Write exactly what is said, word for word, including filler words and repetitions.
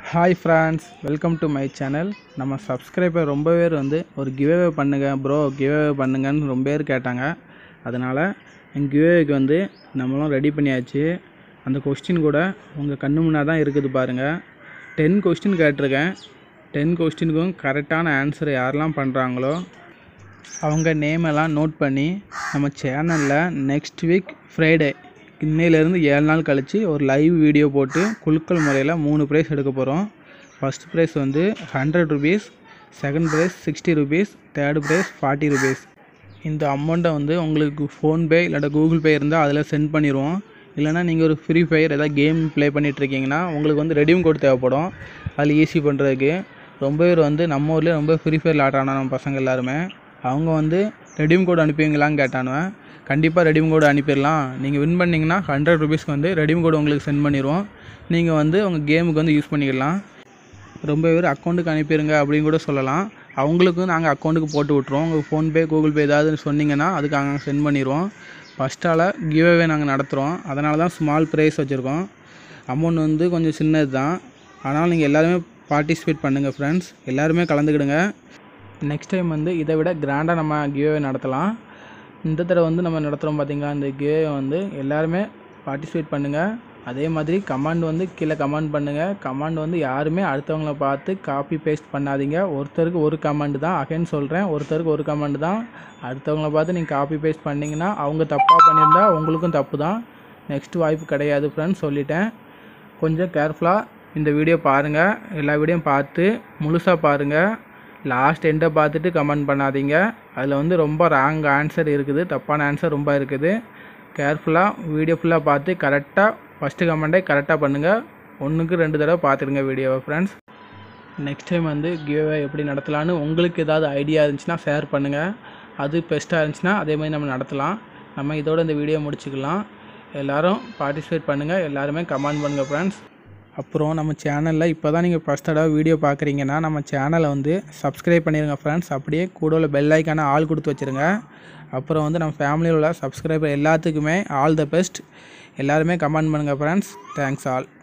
Hi friends, welcome to my channel. நம்ம subscriber ரொம்ப பேர் வந்து ஒரு கிவ்அவே பண்ணுங்க ப்ரோ கிவ்அவே பண்ணுங்கன்னு ரொம்ப பேர் கேட்டாங்க. அதனால் என் கிவ்அவேக்கு வந்து நம்மளும் ரெடி பண்ணியாச்சு. அந்த கொஸ்டின் கூட உங்கள் கண்ணு முன்னாடி தான் இருக்குது பாருங்கள். டென் கொஸ்டின் கேட்டிருக்கேன். டென் கொஸ்டினுக்கும் கரெக்டான ஆன்சர் யாரெல்லாம் பண்ணுறாங்களோ அவங்க நேம் எல்லாம் நோட் பண்ணி நம்ம சேனலில் நெக்ஸ்ட் வீக் ஃப்ரைடே இன்னையிலேருந்து ஏழு நாள் கழித்து ஒரு லைவ் வீடியோ போட்டு குலுக்கல் முறையில் மூணு ப்ரைஸ் எடுக்க போகிறோம். ஃபஸ்ட் ப்ரைஸ் வந்து hundred rupees, second prize sixty rupees, third prize forty rupees. இந்த அமௌண்ட்டை வந்து உங்களுக்கு ஃபோன்பே இல்லாட்டா கூகுள் பே இருந்தால் அதில் சென்ட் பண்ணிடுவோம். இல்லைனா நீங்கள் ஒரு ஃப்ரீ ஃபயர் ஏதாவது கேம் ப்ளே பண்ணிகிட்ருக்கீங்கன்னா உங்களுக்கு வந்து ரெடீம் கோட் தேவைப்படும். அதில் ஈஸி பண்ணுறதுக்கு ரொம்ப பேர் வந்து நம்ம ஊர்லேயே ரொம்ப ஃப்ரீ ஃபயர் ஆட்டானா நம்ம பசங்க எல்லாருமே அவங்க வந்து ரெடீம் கோட் அனுப்புவீங்களான்னு கேட்டானுவேன். கண்டிப்பாக ரெடீம் கோடு அனுப்பிடலாம். நீங்கள் வின் பண்ணிங்கன்னா ஹண்ட்ரட் ருபீஸ்க்கு வந்து ரெடீம் கோடு உங்களுக்கு சென்ட் பண்ணிடுவோம். நீங்கள் வந்து உங்கள் கேமுக்கு வந்து யூஸ் பண்ணிக்கலாம். ரொம்ப பேர் அக்கௌண்ட்டுக்கு அனுப்பிடுங்க அப்படின்னு கூட சொல்லலாம். அவங்களுக்கும் நாங்கள் அக்கௌண்ட்டுக்கு போட்டு விட்ருவோம். உங்கள் ஃபோன்பே கூகுள் பே ஏதாவது சொன்னீங்கன்னா அதுக்கு நாங்கள் சென்ட் பண்ணிடுவோம். ஃபஸ்ட்டால் கிவ்அவே நாங்கள் நடத்துகிறோம். அதனால தான் ஸ்மால் ப்ரைஸ் வச்சுருக்கோம். அமௌண்ட் வந்து கொஞ்சம் சின்னது தான். ஆனால் நீங்கள் எல்லாருமே பார்ட்டிசிபேட் பண்ணுங்கள் ஃப்ரெண்ட்ஸ். எல்லாருமே கலந்துக்கிடுங்க. நெக்ஸ்ட் டைம் வந்து இதை விட கிராண்டாக நம்ம கிவ்அவே நடத்தலாம். இந்த தடவை வந்து நம்ம நடத்துகிறோம் பார்த்தீங்களா, இந்த கிவ்அவே வந்து எல்லாருமே பார்ட்டிசிபேட் பண்ணுங்கள். அதே மாதிரி கமெண்ட் வந்து கீழே கமெண்ட் பண்ணுங்கள். கமெண்ட் வந்து யாருமே அடுத்தவங்கள பார்த்து காப்பி பேஸ்ட் பண்ணாதீங்க. ஒருத்தருக்கு ஒரு கமெண்ட் தான், அகைன் சொல்கிறேன், ஒருத்தருக்கு ஒரு கமெண்ட் தான். அடுத்தவங்கள பார்த்து நீங்கள் காப்பி பேஸ்ட் பண்ணிங்கன்னா அவங்க தப்பாக பண்ணியிருந்தா உங்களுக்கும் தப்பு தான். நெக்ஸ்ட் வாய்ப்பு கிடையாது ஃப்ரெண்ட்ஸ், சொல்லிட்டேன். கொஞ்சம் கேர்ஃபுல்லாக இந்த வீடியோ பாருங்கள். எல்லா வீடியோவும் பார்த்து முழுசாக பாருங்கள். லாஸ்ட் எண்டை பார்த்துட்டு கமெண்ட் பண்ணாதீங்க. அதில் வந்து ரொம்ப ராங் ஆன்சர் இருக்குது, தப்பான ஆன்சர் ரொம்ப இருக்குது. கேர்ஃபுல்லாக வீடியோ ஃபுல்லாக பார்த்து கரெக்டாக ஃபஸ்ட்டு கமெண்ட்டை கரெக்டாக பண்ணுங்கள். ஒன்றுக்கு ரெண்டு தடவை பார்த்துடுங்க வீடியோவை ஃப்ரெண்ட்ஸ். நெக்ஸ்ட் டைம் வந்து கிவ்அவே எப்படி நடத்தலான்னு உங்களுக்கு ஏதாவது ஐடியா இருந்துச்சுன்னா ஷேர் பண்ணுங்கள். அது பெஸ்ட்டாக இருந்துச்சுன்னா அதே மாதிரி நம்ம நடத்தலாம். நம்ம இதோட இந்த வீடியோ முடிச்சுக்கலாம். எல்லோரும் பார்ட்டிசிபேட் பண்ணுங்கள். எல்லாருமே கமெண்ட் பண்ணுங்கள் ஃப்ரெண்ட்ஸ். அப்புறம் நம்ம சேனலில் இப்போ தான் நீங்கள் ஃபஸ்ட் தடவை வீடியோ பார்க்குறீங்கன்னா நம்ம சேனலை வந்து சப்ஸ்கிரைப் பண்ணிடுங்க ஃப்ரெண்ட்ஸ். அப்படியே கூட உள்ள பெல் ஐக்கான ஆல் கொடுத்து வச்சுருங்க. அப்புறம் வந்து நம்ம ஃபேமிலியில் உள்ள சப்ஸ்கிரைபர் எல்லாத்துக்குமே ஆல் த பெஸ்ட். எல்லாருமே கமெண்ட் பண்ணுங்கள் ஃப்ரெண்ட்ஸ். Thanks all.